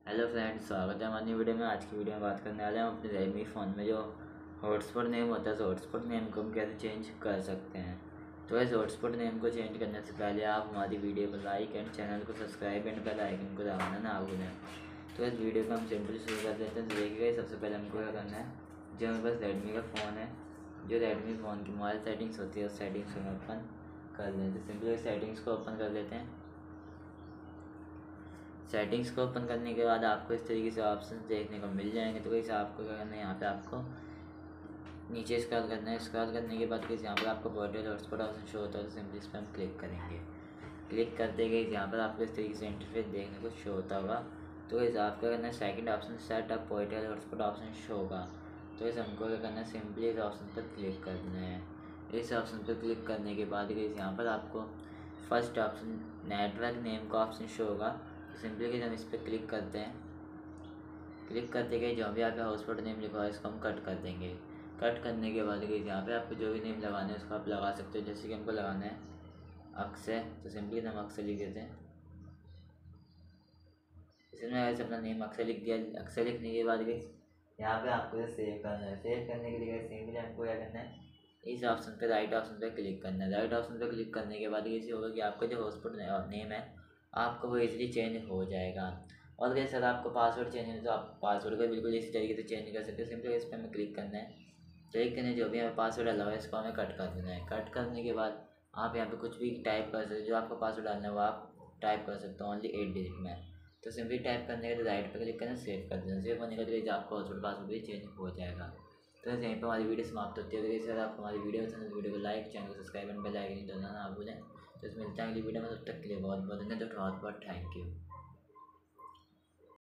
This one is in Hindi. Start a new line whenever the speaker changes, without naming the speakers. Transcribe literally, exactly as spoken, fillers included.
हेलो फ्रेंड्स, स्वागत है हमारी वीडियो में। आज की वीडियो में बात करने वाले हैं हम अपने रेडमी फ़ोन में जो हॉटस्पॉट नेम होता है, तो हॉटस्पॉट नेम को हम कैसे चेंज कर सकते हैं। तो इस हॉटस्पॉट नेम को चेंज करने से पहले आप हमारी वीडियो को लाइक एंड चैनल को सब्सक्राइब एंड बेल आइकन को दबाना ना भूलें। तो इस वीडियो को हम सिंपली शुरू कर देते हैं। तो देखिए, सबसे पहले हमको क्या करना है, जो हमारे पास रेडमी का फ़ोन है, जो रेडमी फ़ोन की मोबाइल सेटिंग्स होती है उस सेटिंग्स को हम ओपन कर लेते हैं। सिंपली सेटिंग्स को ओपन कर लेते हैं। सेटिंग्स को ओपन करने के बाद आपको इस तरीके से ऑप्शन देखने को मिल जाएंगे। तो वैसे आपको क्या करना है, यहाँ पे आपको नीचे स्क्रॉल करना है। स्क्रॉल करने के बाद किसी यहाँ पर आपको पोर्टल हॉटस्पॉट ऑप्शन शो होता है, तो सिंपली इस पर हम क्लिक करेंगे। क्लिक करते गए यहाँ पर आपको इस तरीके से इंटरफेस देखने को शो होता होगा। तो इस आपको करना है, second option set up portal hotspot option show होगा। तो इस हमको क्या करना है, सिंपली इस ऑप्शन पर क्लिक करना है। इस ऑप्शन पर क्लिक करने के बाद गई यहाँ पर आपको फर्स्ट ऑप्शन नेटवर्क नेम का ऑप्शन शो होगा। सिंपली कि हम इस पर क्लिक करते हैं। क्लिक करते गए जो भी आपका हॉटस्पॉट नेम लिखा है इसको हम कट कर देंगे। कट करने के बाद गई यहाँ पे आपको जो भी नेम लगाना है उसको आप लगा सकते हो। जैसे कि हमको लगाना है अक्षय, तो सिंपली हम अक्षय लिख देते हैं। इसमें ऐसे अपना नेम अक्षय लिख दिया। अक्षय लिखने के बाद गई यहाँ पे आपको सेव करना है। सेव करने के लिए सिंपली हमको क्या करना है, इस ऑप्शन पे राइट ऑप्शन पे क्लिक करना है। राइट ऑप्शन पे क्लिक करने के बाद ये होगा कि आपका जो हॉटस्पॉट नेम है आपको वो इजीली चेंज हो जाएगा। और अगर सर आपको पासवर्ड चेंज है तो आप पासवर्ड का बिल्कुल इसी तरीके से चेंज कर सकते हो। सिंपली इस पर हमें क्लिक करना है। क्लिक करने जो भी हमें पासवर्ड डाला हुआ है इसको हमें कट कर देना है। कट करने के बाद आप यहाँ पे कुछ भी टाइप कर सकते हो। जो आपका पासवर्ड डालना है वो आप टाइप कर सकते हो ओनली एट डिजिट में। तो सिंपली टाइप करने के बाद राइट पर क्लिक करना, सेव कर देना। सेव होने के बाद आपका हॉटस्पॉट पासवर्ड भी चेंज हो जाएगा। तो यहीं पर हमारी वीडियो समाप्त होती है। अगर सर आपको हमारी वीडियो पसंद है तो वीडियो को लाइक, चैनल को सब्सक्राइब एंड बेल आइकन दबाना ना भूलें। तो इस मिलते हैं अगली वीडियो में, तब तक के लिए बहुत बहुत धन्यवाद। बहुत बहुत थैंक यू।